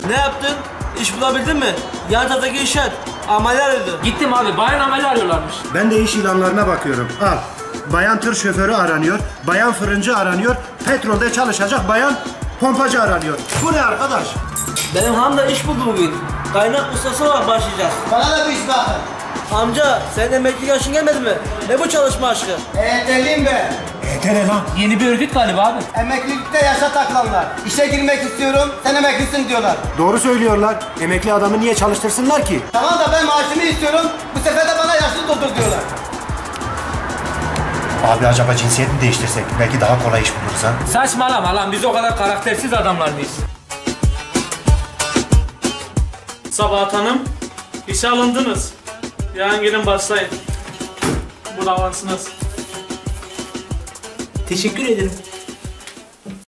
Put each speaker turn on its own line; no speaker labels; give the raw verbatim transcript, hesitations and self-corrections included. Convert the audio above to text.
Ne yaptın? İş bulabildin mi? Yan taraftaki işaret ameli arıyordu.
Gittim abi, bayan ameli arıyorlarmış.
Ben de iş ilanlarına bakıyorum. Al. Bayan tır şoförü aranıyor, bayan fırıncı aranıyor, petrolde çalışacak bayan pompacı aranıyor. Bu ne arkadaş?
Benim hanım da iş buldu bugün. Kaynak ustası olarak başlayacağız.
Bana da bir iş bakın.
Amca senin emeklilik yaşın gelmedi mi? Ne bu çalışma aşkı?
Eğitimliyim ben.
Yeter lan.
Yeni bir örgüt galiba abi.
Emeklilikte yaşa takılanlar. İşe girmek istiyorum, sen emeklisin diyorlar.
Doğru söylüyorlar. Emekli adamı niye çalıştırsınlar ki?
Tamam da ben maaşımı istiyorum, bu sefer de bana yaşlı doldur diyorlar.
Abi acaba cinsiyet mi değiştirsek? Belki daha kolay iş buluruz ha.
Saçmalama lan, biz o kadar karaktersiz adamlar mıyız?
Sabahat Hanım, işe alındınız. Yarın gelin başlayın. Bu da avansınız.
Teşekkür ederim.